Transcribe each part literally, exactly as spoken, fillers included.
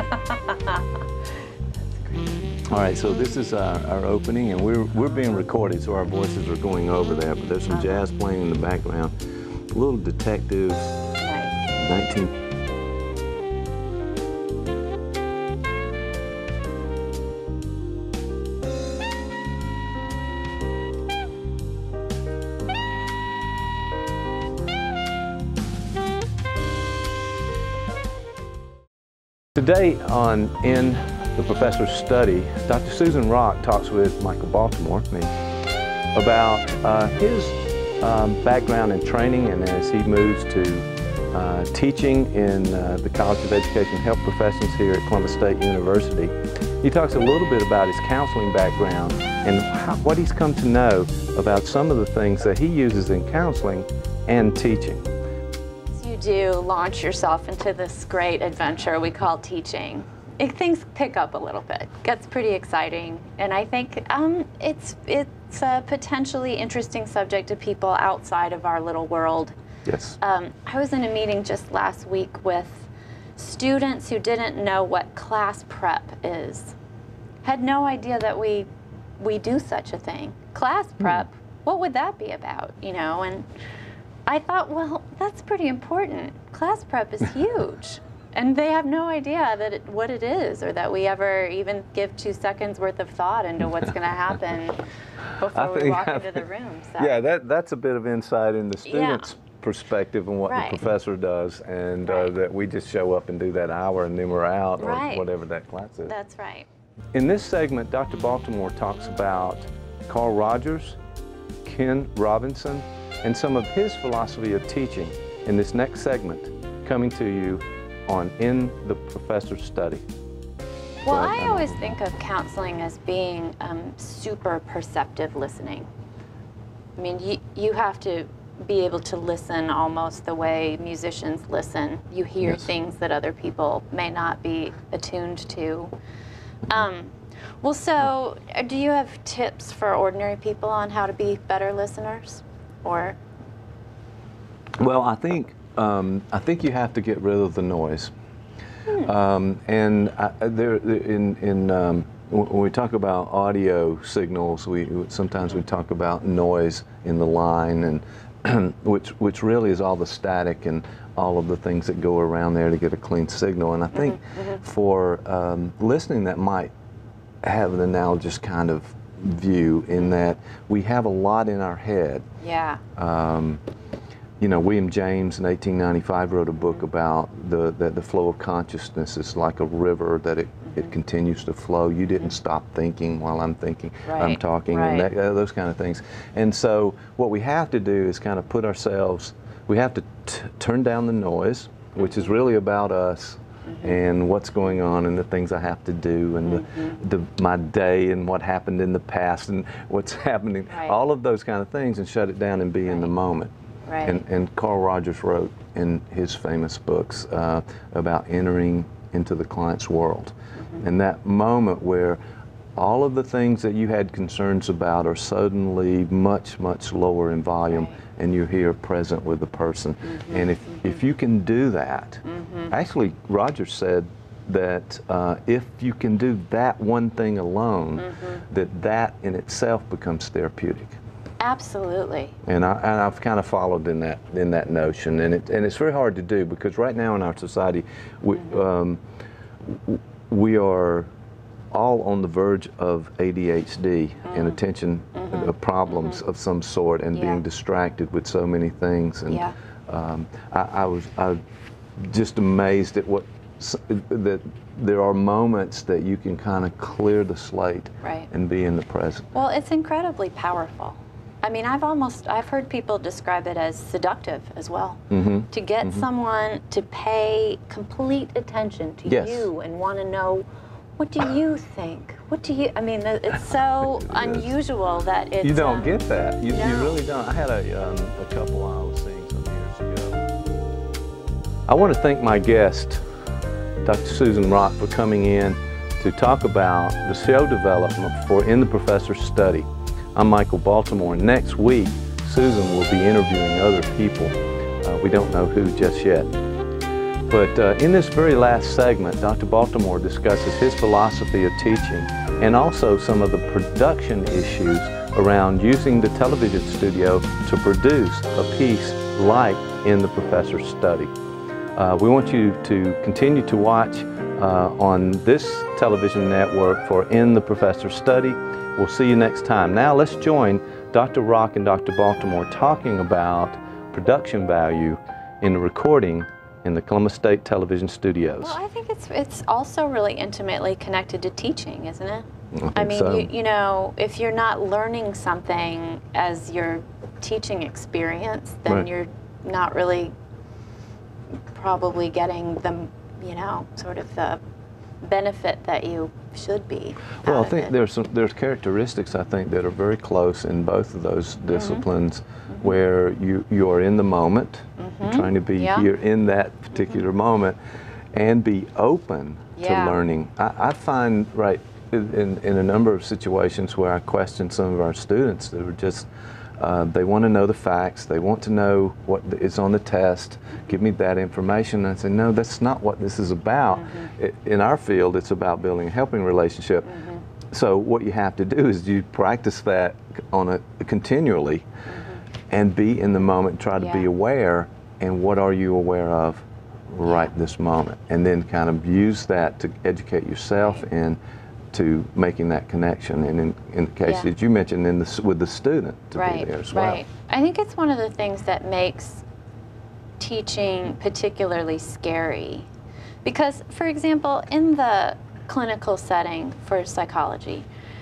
All right, so this is our, our opening, and we're, we're being recorded, so our voices are going over there, but there's some jazz playing in the background. A little detective, Nice. nineteen... Today on In the Professor's Study, Doctor Susan Rock talks with Michael Baltimore, me, about uh, his um, background and training, and as he moves to uh, teaching in uh, the College of Education and Health Professions here at Columbus State University. He talks a little bit about his counseling background and how, what he's come to know about some of the things that he uses in counseling and teaching. You do launch yourself into this great adventure we call teaching. It, things pick up a little bit, gets pretty exciting, and I think um, it's, it's a potentially interesting subject to people outside of our little world. Yes. Um, I was in a meeting just last week with students who didn't know what class prep is. Had no idea that we, we do such a thing. Class prep, hmm. what would that be about, you know? And I thought, well, that's pretty important. Class prep is huge. And they have no idea that it, what it is, or that we ever even give two seconds worth of thought into what's going to happen before we walk into the room. So. Yeah, that, that's a bit of insight in the student's yeah. perspective and what right. the professor does, and right. uh, that we just show up and do that hour and then we're out, right. or whatever that class is. That's right. In this segment, Doctor Baltimore talks about Carl Rogers, Ken Robinson, and some of his philosophy of teaching in this next segment, coming to you on In the Professor's Study. Well, I always think of counseling as being um, super perceptive listening. I mean, you, you have to be able to listen almost the way musicians listen. You hear yes. things that other people may not be attuned to. Um, well, so do you have tips for ordinary people on how to be better listeners? Or? Well, I think um, I think you have to get rid of the noise, hmm. um, and I, there in in um, when we talk about audio signals, we sometimes we talk about noise in the line, and which which really is all the static and all of the things that go around there to get a clean signal. And I think mm-hmm, mm-hmm. for um, listening, that might have an analogous kind of view in that we have a lot in our head. Yeah. Um, you know, William James in eighteen ninety-five wrote a book about the that the flow of consciousness is like a river, that it, mm-hmm. it continues to flow. You didn't stop thinking while I'm thinking, right. I'm talking, right. and that, uh, those kind of things. And so what we have to do is kind of put ourselves, we have to t turn down the noise, which is really about us. Mm-hmm. And what's going on and the things I have to do, and mm-hmm. the, the, my day and what happened in the past and what's happening, right. all of those kind of things, and shut it down and be right. in the moment. Right. And, and Carl Rogers wrote in his famous books uh, about entering into the client's world. Mm-hmm. And that moment where all of the things that you had concerns about are suddenly much, much lower in volume, right. and you're here present with the person. Mm-hmm. And if, mm-hmm. if you can do that, mm-hmm. actually Rogers said that uh, if you can do that one thing alone, mm-hmm. that that in itself becomes therapeutic. Absolutely. And, I, and I've kind of followed in that in that notion, and it and it's very hard to do, because right now in our society, we mm-hmm. um, we are all on the verge of A D H D mm-hmm. and attention mm-hmm. problems mm-hmm. of some sort, and yeah. being distracted with so many things. And yeah. um, I, I was I was just amazed at what that there are moments that you can kind of clear the slate right. and be in the present. Well, it's incredibly powerful. I mean, I've almost, I've heard people describe it as seductive as well. Mm-hmm. To get mm-hmm. someone to pay complete attention to yes. you and want to know, what do you think? What do you, I mean, it's so it unusual that it's... You don't um, get that. You, no. you really don't. I had a, um, a couple I was seeing some years ago. I want to thank my guest, Doctor Susan Rock, for coming in to talk about the show development for In the Professor's Study. I'm Michael Baltimore. Next week, Susan will be interviewing other people. Uh, we don't know who just yet. But uh, in this very last segment, Doctor Baltimore discusses his philosophy of teaching and also some of the production issues around using the television studio to produce a piece like In the Professor's Study. Uh, we want you to continue to watch uh, on this television network for In the Professor's Study. We'll see you next time. Now let's join Doctor Rock and Doctor Baltimore talking about production value in the recording in the Columbus State Television Studios. Well, I think it's it's also really intimately connected to teaching, isn't it? I, I mean, so. you, you know, if you're not learning something as your teaching experience, then Right. you're not really probably getting the, you know, sort of the benefit that you should be. Well, out I of think it. there's some, there's characteristics I think that are very close in both of those disciplines, Mm-hmm. where you you are in the moment, Mhm. trying to be Yeah. here in that particular moment, and be open Yeah. to learning. I, I find right in in a number of situations where I question some of our students that are just. Uh, they want to know the facts. They want to know what is on the test. Give me that information. And I say, no, that's not what this is about. Mm-hmm. I, in our field, it's about building a helping relationship. Mm-hmm. So what you have to do is you practice that on a continually, Mm-hmm. and be in the moment. Try to Yeah. be aware. And what are you aware of right this moment? And then kind of use that to educate yourself Right. in to making that connection, and in, in the case Yeah. that you mentioned, in the, with the student to right, be there as well. Right. I think it's one of the things that makes teaching particularly scary. Because, for example, in the clinical setting for psychology,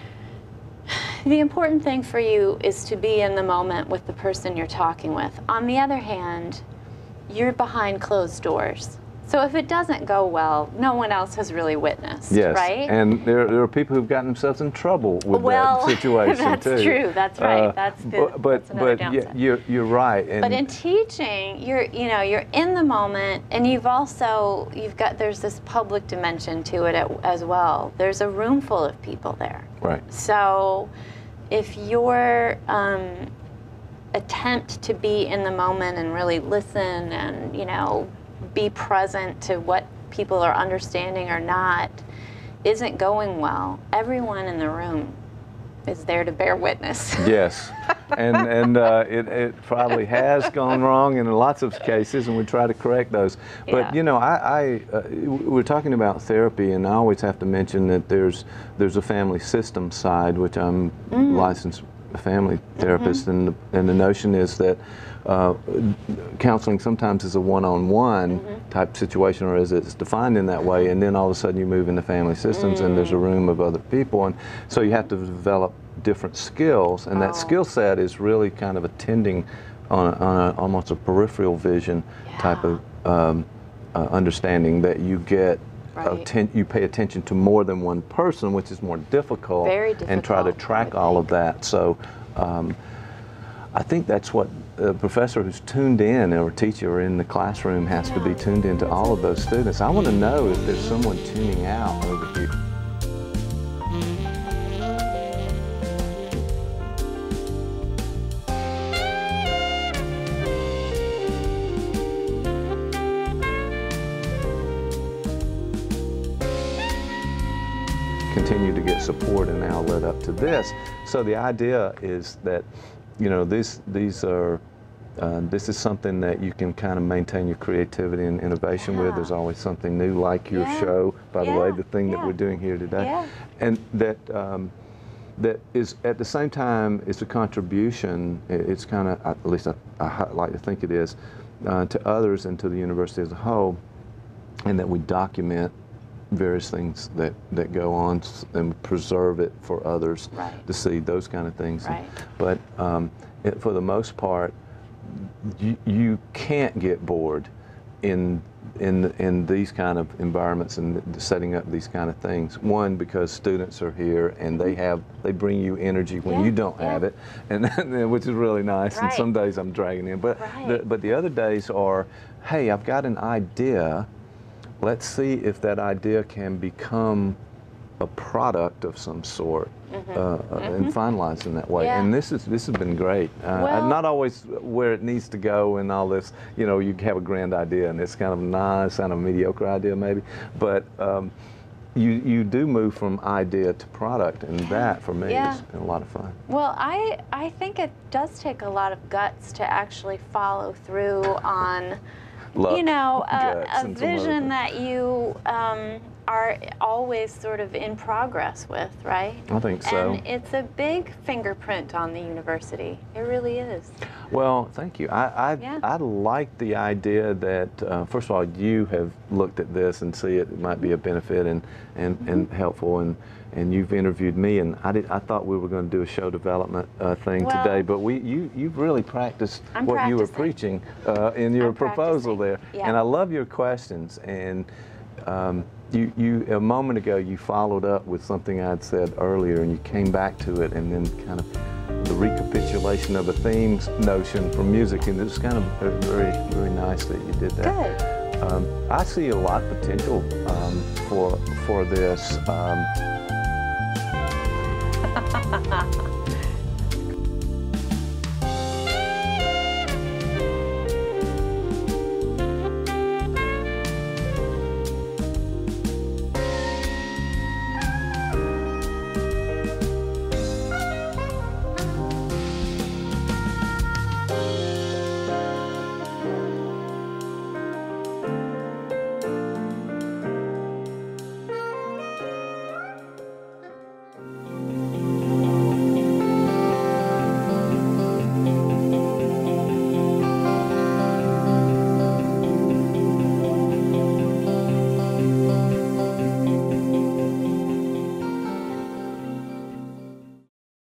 the important thing for you is to be in the moment with the person you're talking with. On the other hand, you're behind closed doors. So if it doesn't go well, no one else has really witnessed, Yes, right? and there, there are people who've gotten themselves in trouble with well, that situation that's too. true. That's right. Uh, that's the, but but, that's another but yeah, downside. you're you're right. And But in teaching, you're you know you're in the moment, and you've also you've got there's this public dimension to it at, as well. There's a room full of people there. right, So if your um, attempt to be in the moment and really listen and you know be present to what people are understanding or not isn't going well, everyone in the room is there to bear witness. yes, and and uh, it it probably has gone wrong in lots of cases, and we try to correct those. But Yeah. you know, I, I uh, we're talking about therapy, and I always have to mention that there's there's a family system side, which I'm Mm. licensed family therapist, Mm-hmm. and the, and the notion is that uh, counseling sometimes is a one-on-one Mm-hmm. type situation, or as it's defined in that way, and then all of a sudden you move into family systems and there's a room of other people, and so you have to develop different skills, and Oh. that skill set is really kind of attending on, a, on a, almost a peripheral vision type Yeah. of um, uh, understanding that you get. Right. Atten- you pay attention to more than one person, which is more difficult, Very and try to difficult, I track would all of that. So um, I think that's what a professor who's tuned in, or a teacher in the classroom, has to be tuned into all of those students. I want to know if there's someone tuning out over here. Continue to get support, and now led up to this. So the idea is that, you know, these these are uh, this is something that you can kind of maintain your creativity and innovation Yeah. with. There's always something new, like your Yeah. show, by the way, Yeah. the thing that Yeah. we're doing here today, Yeah. and that um, that is at the same time it's a contribution. i- It's kind of, at least I, I hi- like to think it is, uh, to others and to the university as a whole, and that we document various things that, that go on s- and preserve it for others Right. to see, those kind of things. Right. But um, it, for the most part, you, you can't get bored in in in these kind of environments and th- setting up these kind of things. One, because students are here and they have they bring you energy when Yeah, you don't yeah. have it, and which is really nice. And Right. some days I'm dragging in, but Right. the, but the other days are, hey, I've got an idea. Let's see if that idea can become a product of some sort, Mm-hmm. uh, uh, and finalized in that way. Yeah. And this is this has been great. Uh, Well- not always where it needs to go and all this. You know, you have a grand idea and it's kind of nice, kind of mediocre idea maybe, but um, you you do move from idea to product, and that for me Yeah. has been a lot of fun. Well, I, I think it does take a lot of guts to actually follow through on, Luck, you know, a, guts, a and some other vision things. that you um, are always sort of in progress with, right? I think so. And it's a big fingerprint on the university. It really is. Well, thank you. I I, Yeah. I like the idea that uh, first of all you have looked at this and see it might be a benefit and and, Mm-hmm. and helpful, and and you've interviewed me, and I did I thought we were going to do a show development uh, thing Well, today, but we you you've really practiced I'm what you were practicing. preaching uh, in your I'm proposal there, practicing, yeah. and I love your questions. And um, you you a moment ago you followed up with something I'd said earlier, and you came back to it, and then kind of the recapitulation of a theme notion from music, and it was kind of very, very nice that you did that. Good. Um, I see a lot of potential um, for for this. Um,